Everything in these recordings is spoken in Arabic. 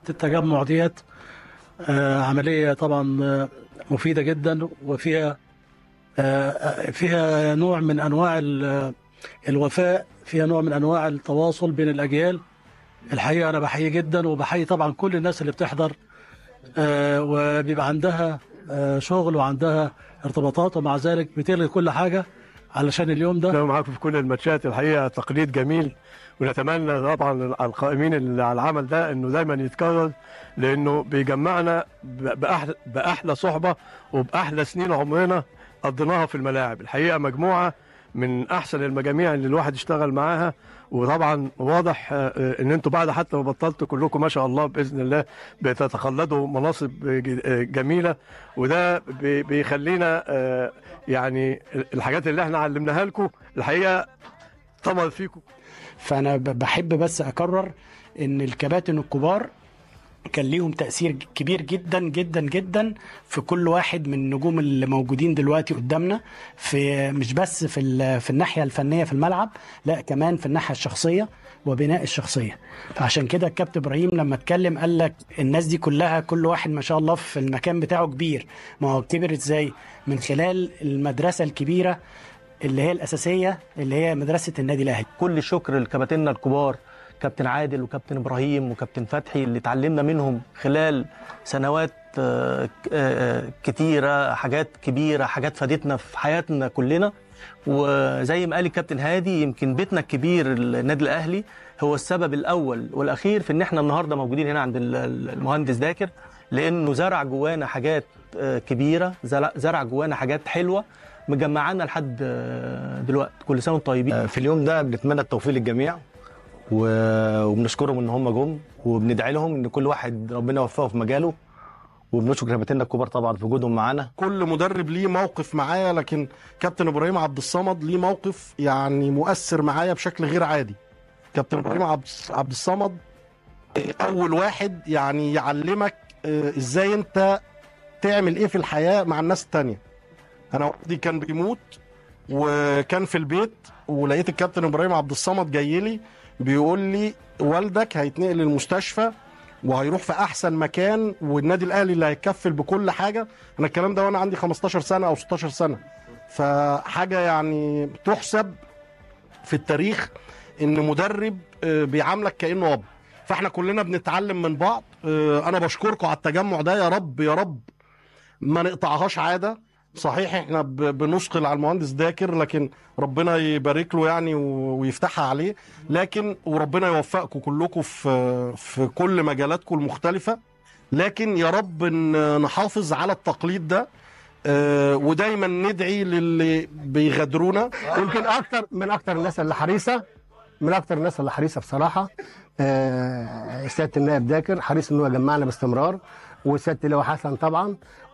التجمع ديت عملية طبعا مفيدة جدا، وفيها فيها نوع من أنواع الوفاء، فيها نوع من أنواع التواصل بين الأجيال. الحقيقة أنا بحيي جدا، وبحيي طبعا كل الناس اللي بتحضر وبيبقى عندها شغل وعندها ارتباطات، ومع ذلك بتلغي كل حاجة علشان اليوم ده. أنا معاكم في كل الماتشات. الحقيقة تقليد جميل، ونتمنى طبعا القائمين على العمل ده انه دايما يتكرر، لانه بيجمعنا باحلى صحبه وباحلى سنين عمرنا قضيناها في الملاعب. الحقيقه مجموعه من احسن المجاميع اللي الواحد اشتغل معاها، وطبعا واضح ان انتوا بعد حتى ما بطلتوا كلكم ما شاء الله باذن الله بتتخلدوا مناصب جميله، وده بيخلينا يعني الحاجات اللي احنا علمناها لكم الحقيقه ثمر فيكم. فأنا بحب بس أكرر إن الكباتن الكبار كان ليهم تأثير كبير جدا جدا جدا في كل واحد من النجوم اللي موجودين دلوقتي قدامنا، في مش بس في الناحية الفنية في الملعب، لا كمان في الناحية الشخصية وبناء الشخصية. فعشان كده الكابتن إبراهيم لما اتكلم قال لك الناس دي كلها كل واحد ما شاء الله في المكان بتاعه كبير. ما هو كبر ازاي؟ من خلال المدرسة الكبيرة اللي هي الأساسية، اللي هي مدرسة النادي الأهلي. كل الشكر لكباتننا الكبار، كابتن عادل وكابتن إبراهيم وكابتن فتحي، اللي اتعلمنا منهم خلال سنوات كتيرة، حاجات كبيرة، حاجات فادتنا في حياتنا كلنا. وزي ما قال الكابتن هادي، يمكن بيتنا الكبير النادي الأهلي هو السبب الأول والأخير في إن احنا النهاردة موجودين هنا عند المهندس داكر، لأنه زرع جوانا حاجات كبيرة، زرع جوانا حاجات حلوة مجمعانا لحد دلوقتي. كل سنه وانتم طيبين. في اليوم ده بنتمنى التوفيق للجميع، وبنشكرهم ان هم جم، وبندعي لهم ان كل واحد ربنا يوفقه في مجاله، وبنشكر كابتننا الكبار طبعا في وجودهم معانا. كل مدرب ليه موقف معايا، لكن كابتن ابراهيم عبد الصمد ليه موقف يعني مؤثر معايا بشكل غير عادي. كابتن ابراهيم عبد الصمد اول واحد يعني يعلمك ازاي انت تعمل ايه في الحياه مع الناس التانيه. انا والدي كان بيموت وكان في البيت، ولقيت الكابتن ابراهيم عبد الصمد جاي لي بيقول لي والدك هيتنقل المستشفى وهيروح في احسن مكان، والنادي الاهلي اللي هيتكفل بكل حاجه. انا الكلام ده وانا عندي 15 سنه او 16 سنه، فحاجه يعني تحسب في التاريخ ان مدرب بيعاملك كانه اب. فاحنا كلنا بنتعلم من بعض. انا بشكركم على التجمع ده، يا رب يا رب ما نقطعهاش عاده. صحيح احنا بنثقل على المهندس داكر، لكن ربنا يبارك له يعني ويفتحها عليه، لكن وربنا يوفقكم كلكم في كل مجالاتكم المختلفة. لكن يا رب نحافظ على التقليد ده، ودايما ندعي للي بيغادرونا. يمكن من اكتر الناس اللي حريصة بصراحة سيادة النائب داكر، حريص انه يجمعنا باستمرار، وسيادة اللواء حسن طبعا،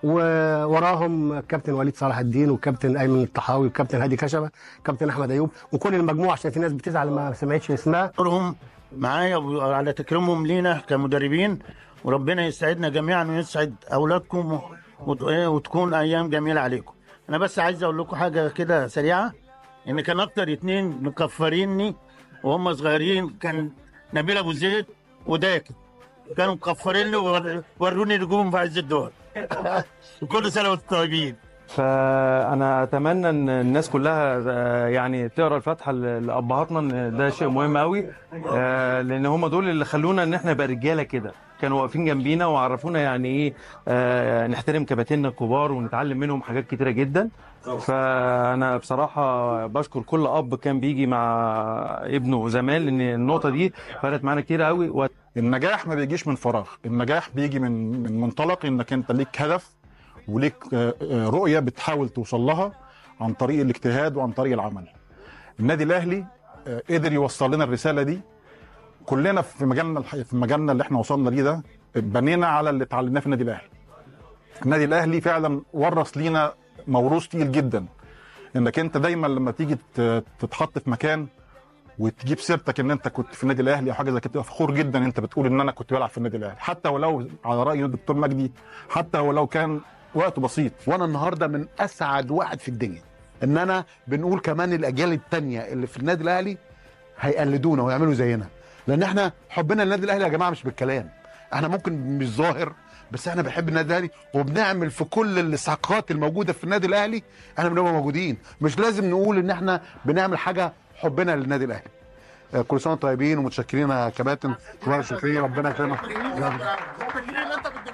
ووراهم كابتن وليد صلاح الدين وكابتن ايمن الطحاوي وكابتن هادي كشبه، كابتن احمد ايوب، وكل المجموعه، عشان في ناس بتزعل ما سمعتش اسمها. اشكرهم معايا وعلى تكريمهم لينا كمدربين، وربنا يسعدنا جميعا ويسعد اولادكم وتكون ايام جميله عليكم. انا بس عايز اقول لكم حاجه كده سريعه، ان كان اكتر اتنين مكفريني وهم صغيرين كان نبيل ابو زيد وداكر، كانوا مكفريني ووروني نجوم في عز الدول. وكل سنه وانتم طيبين. فانا اتمنى ان الناس كلها يعني تقرا الفاتحه لابهاتنا، ان ده شيء مهم قوي، لان هم دول اللي خلونا ان احنا نبقى رجاله كده، كانوا واقفين جنبينا وعرفونا يعني ايه نحترم كباتننا الكبار ونتعلم منهم حاجات كتيره جدا. فانا بصراحه بشكر كل اب كان بيجي مع ابنه زمان، لان النقطه دي فرقت معانا كتير قوي. النجاح ما بيجيش من فراغ، النجاح بيجي من منطلق انك انت ليك هدف وليك رؤيه بتحاول توصل لها عن طريق الاجتهاد وعن طريق العمل. النادي الاهلي قدر يوصل لنا الرساله دي. كلنا في مجالنا اللي احنا وصلنا ليه ده بنينا على اللي اتعلمناه في النادي الاهلي. النادي الاهلي فعلا ورث لينا موروث تقيل جدا، انك انت دايما لما تيجي تتحط في مكان وتجيب سيرتك ان انت كنت في النادي الاهلي او حاجه زي كده، فخور جدا انت بتقول ان انا كنت بلعب في النادي الاهلي، حتى ولو على راي الدكتور مجدي، حتى ولو كان وقت بسيط. وانا النهارده من اسعد واحد في الدنيا ان انا بنقول كمان الاجيال الثانيه اللي في النادي الاهلي هيقلدونا ويعملوا زينا، لان احنا حبنا للنادي الاهلي يا جماعه مش بالكلام، احنا ممكن مش ظاهر، بس احنا بنحب النادي الاهلي وبنعمل في كل الاسعاقات الموجوده في النادي الاهلي احنا بنبقى موجودين. مش لازم نقول ان احنا بنعمل حاجه حبنا للنادي الاهلي. كل سنه وانتم طيبين ومتشكرين يا كباتن، شكرا، ربنا يكرمك.